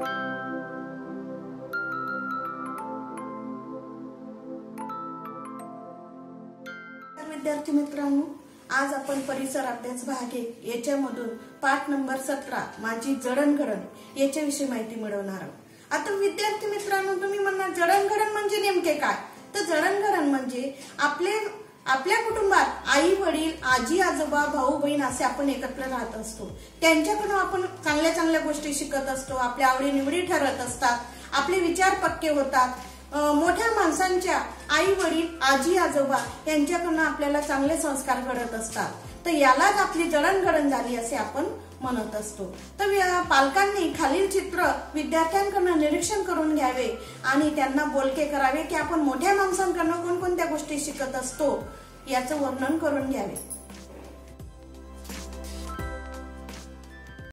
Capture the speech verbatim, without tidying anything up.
विद्यार्थी मित्रांनो, आज आपण परिसर अभ्यास भाग एक याच्यामधून पाठ नंबर सतरा माझी जडणघडण याच्याविषयी माहिती मिळवणार आहोत। आता विद्यार्थी मित्रांनो, तुम्ही म्हणणार जडणघडण म्हणजे नेमके काय? तर जडणघडण म्हणजे आपले आपल्या कुटुंबात आई वडील आजी आजोबा भाऊ बहीण असे आपण एकत्र राहत असतो। त्यांच्याकडून आपण चांगल्या चांगल्या गोष्टी शिकत असतो, आपल्या आवडी निवडी ठरत असतात, आपले विचार पक्के होतात। मोठ्या माणसांच्या आई वडील आजी आजोबा यांच्याकडून आपल्याला चांगले संस्कार घडत असतात। तर यालाच आपली जडणघडण झाली असे आपण म्हणत असतो। तर पालकांनी खालील चित्र विद्यार्थ्यांकडून निरीक्षण करून घ्यावे आणि त्यांना बोलके करावे की आपण मोठ्या माणसांकडून कोणकोणत्या गोष्टी शिकत असतो याचं वर्णन करून घ्यावे।